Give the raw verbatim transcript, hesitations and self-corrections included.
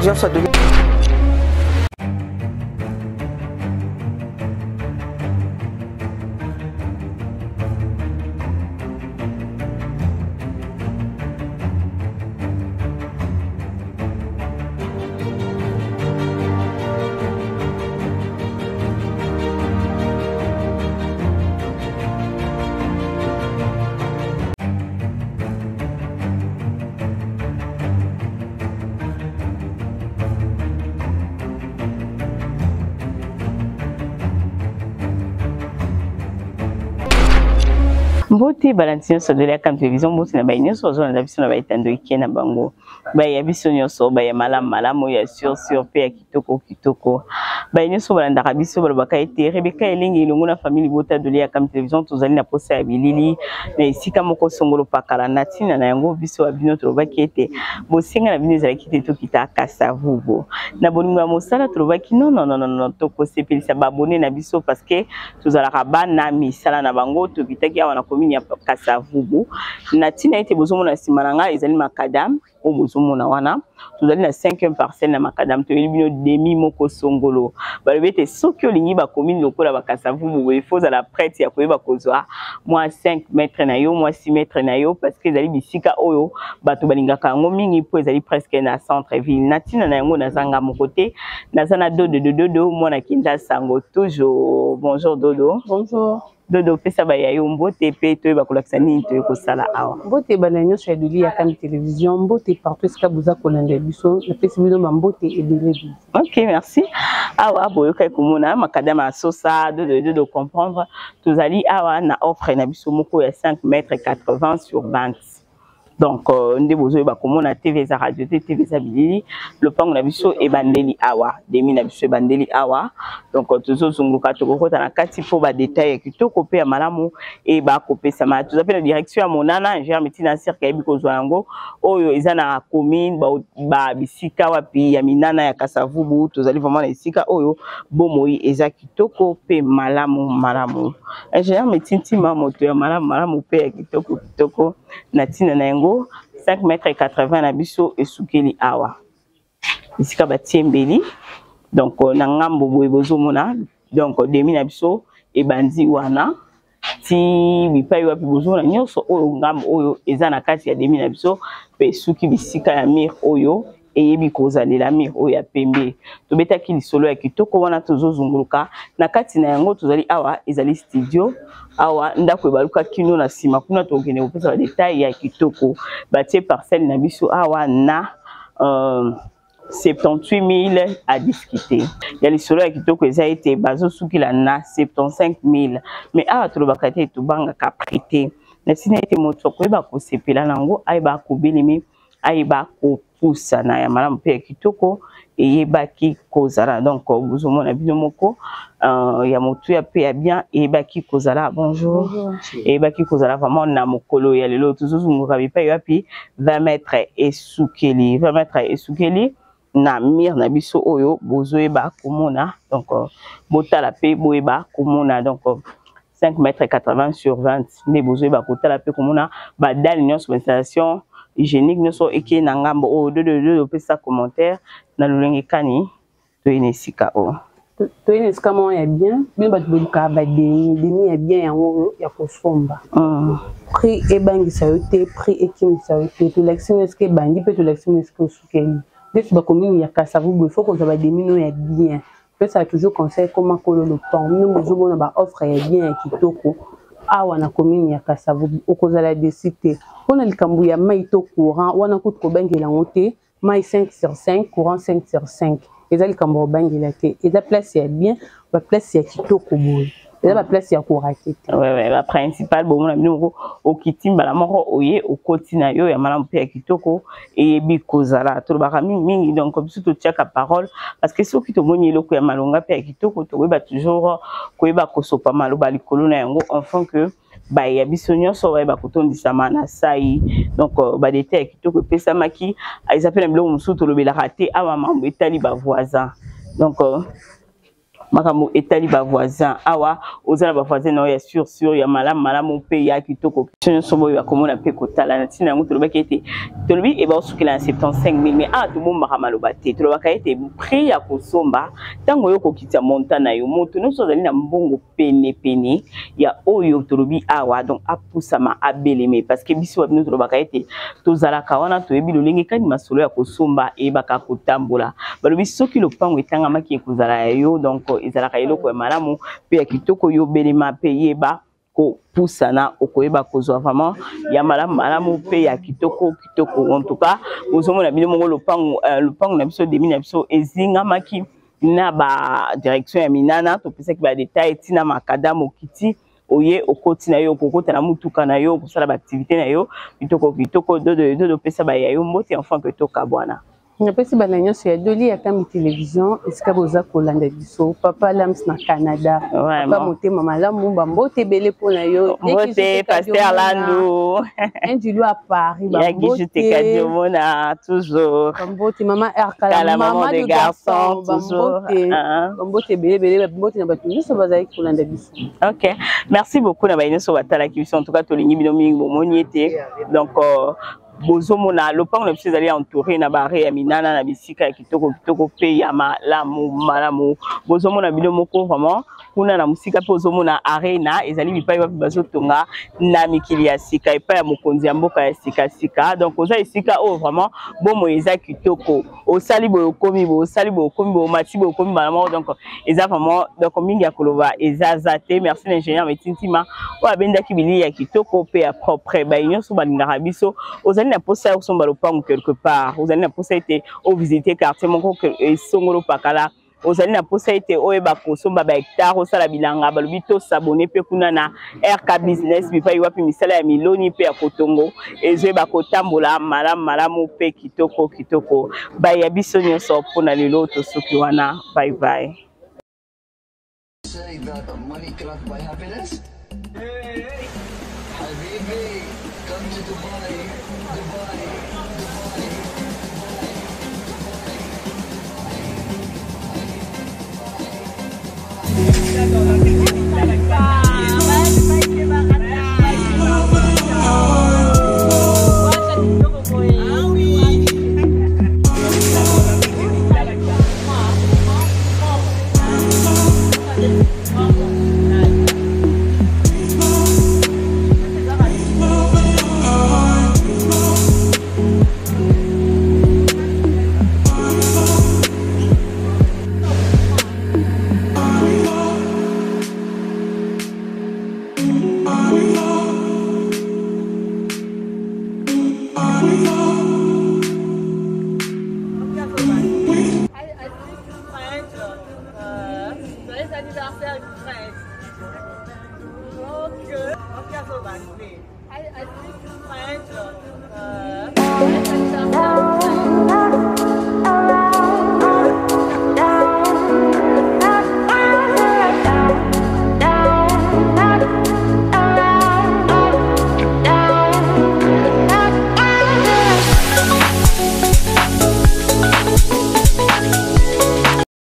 télévision soit devenue Mbote balantino so de la cam télévision mbote na bainyo so zo na biso na baitando ikena bango ba ya biso nyoso ba ya malamu malamu ya sur sur pe ya kitoko kitoko bainyo so balanda biso balobaka ete Rebecca elingi ilongo na famille bota de la cam télévision tozali na posa ya bilili na esika moko songolo pakala natina na yango biso abino tolobaki ete bosinga na bino ezalaki te to kitaka savubo na bolingo ya mosala tolobaki non non non non to ko sepelisa babone na biso parce que tozalaka bana misala na bango to kitaki awana ya Kasavubu natina ete bozomona simananga ezali makadam o bozomona wana tozali na cinquième parcelle na makadam to elibino demi moko songolo balobete soki olingi ba commune lokola ba Kasavubu il faut la prête ya koyeba kozwa moi cinq mètres na yo moi six mètres na yo parce que ezali bisika oyo bato balingaka ngo mingi po ezali presque na centre ville natina na yango nazanga mon côté nazana dodo dodo mona kinda sango toujours bonjour dodo. Bonjour. Dodo pesa ba ya yo mbote pe to ba kolakisa nini to ko sala awa mbote balanyo sur de lia cam télévision mbote partout ce que vous a kolanda biso na pesa biso mbote et de OK merci awa boyo kai komona makadama sosa dodo dodo comprendre tozali awa na offre na biso moko ya cinq mètres quatre-vingts sur vingt. Donc ndé bozo ba komona T V za radio T V za bilili le pango na biso e bandeli awa demi na biso e bandeli awa donc tozo zunguka to kokota na kati po ba détail kitoko pe ya malamu e ba kopesa ma to appelle direction ya monana ingénieur médecine cirque ebi kozwa yango oyo eza na commune ba, ba bisika wapi ya minana ya Kasavubu tozali vraiment na bisika oyo bomoi eza kitoko pe malamu malamu ingénieur médecine tima moto ya malamu malamu pe ya kitoko kitoko natina na yango cinq mètres quatre-vingts na biso esukeli awa isika batiembeli donc na ngambo boye bozomona donc demi na biso ebandi wana ti bipai wapi bozomona nyonso oyo ngambo oyo eza na kati ya demi na biso pe suki bisika ya mir oyo eyebi kozalela mir oyo ya pembe tobetaki lisolo ya kitoko wana tozozunguluka na kati na yango tozali awa ezali studio awa ndako ebaluka kino na sima kuna tokende kopesa ba détail ya kitoko batie parcelle na biso awa na euh, soixante-dix-huit mille à discuter. Il y a les solos qui toquent les été bazo souki la na soixante-quinze mille mais awa tolobaka te to banga ka prêter na sina été moto ko ba ko sepela nango ay ba ko belemi ay ba ko poussa na ya malamu pe kitoko et yebaki kozala donc vous mona bino moko euh ya motu ya pe ya bien et yebaki kozala bonjour et yebaki kozala vraiment na mokolo ya lelo tuzuzunguka bipa yapi vingt mètres et soukeli vingt mètres et soukeli na mir na biso oyo bozoeba komona donc botala pe boeba komona donc cinq mètres quatre-vingts sur vingt ne bozoeba kotala pe komona ba dal nyonso installation hygiénique nyonso eke na ngambo o de de de pesa commentaire na lolenge kani to inesika o to inesika mo ya bien bien ba tubuka ba demi demi ya bien yango ya kosomba prix e bangisa yo te prix ekimisa yo te to l'action est-ce que bandi pe to l'action est-ce que sukeli des ba commune ya Kasavubu il faut qu'on va demi no ya bien peut ça toujours conseil comment coller le temps nous nous on ba offre ya bien kitoko awa na commune ya Kasavubu okozala décider on a le kambu ya maito courant wana ko ko bangela ngote mai cinq sur cinq courant cinq sur cinq et ça le kambu bangela te et la place ya bien ba place ya kitoko boy et la place ya ko raquette ouais ouais la principale bon na bino o kitimba la moko oye o kotina yo ya malamu pe ya kitoko et bi kozala to ba mingi donc comme surtout tiaka parole parce que ceux qui to moni loko ya malonga pe ya kitoko to ba toujours ko ba kosopa maloba likolo na yango enfant que ba ya biso nyonso ba ba kotondisa mana sai donc ba détail kitoko pesa maki ils appellent mblo musuto lobela raté a maman betali ba voisin donc makambo etali ba voisin awa ozala ba voisin na ya sûr sûr ya malamu malamu pe ya kitoko sobo ya komona pe kotala na tina ngo toloba kete tolobi e ba osukila na soixante-quinze mille mais ah to bomba kamaloba te toloba kete prix ya kosomba tango yo kokita montana yo moto no sozali na mbongo pene pene ya oyo tolobi awa donc apusama abeleme parce que biso wa bino toloba kete tozala kawana to yebi lolenge kani masolo ya kosomba e baka kotambola balobi soki lopango etanga maki ekozala yo donc ezalaka eloko ya malamu pe ya kitoko yo belema pe yeba ko pusana okoyeba kozwa vraiment ya malamu malamu pe ya kitoko kitoko en tout cas ozomona bino mongo lopango lopango na biso demi na biso ezinga maki na ba direction ya minana to pesa ki ba detail tina makadamu kiti oye okoti na yo kokota na mutuka na yo kosala ba activité na yo kitoko kitoko do do do pesa ba ya yo mbote enfant que toka bwana. Je pense que c'est un doli à la télévision. Est-ce que vous avez Colanda biso papa lams na Canada papa monté maman la mumba mbote belé pour na yo mbote pasteur Lando un du à Paris ba mbote je te cadio mona toujours mbote maman erkala maman de garçon toujours mbote belé belé mbote na batu juste bazali Colanda biso. OK, merci beaucoup na ba ino so batala ki biso en tout cas to lingi bino mingi bomoni ete donc bozomona lopango na biso ezali entouré na bare ya minana na bisika ya kitoko kitoko pe ya malamu malamu bozomona bino moko vraiment kuna na musika pe bozomona arena ezali bipai ba bazotonga na mikili ya sika epai ya mokonzi ya mboka ya sika sika donc oza esika o vraiment bomo eza kitoko osali boyo komi bo osali boyo komi bo mati boyo komi malamu donc eza vraiment donc mingi ya koloba eza zate merci l'ingénieur Metintima o abendaki bili ya kitoko pe ya propre ba nyonso balingaka biso ozali na posa osomba lopango quelque part ozali na posa ete o visiter quartier moko esongolo pakala ozali na posa ete oyeba kosomba ba hectare osala bilanga balobi to s'abonner pe kuna na R K business bipai wapi misala ya miloni pe ya kotongo ezoyeba kotambola malamu malamu pe kitoko kitoko ba ya biso nyonso pona lelo to soki wana bye bye. Say that money cannot buy happiness. Hey, Habibi, come to Dubai, Dubai, I, I think French, uh, uh,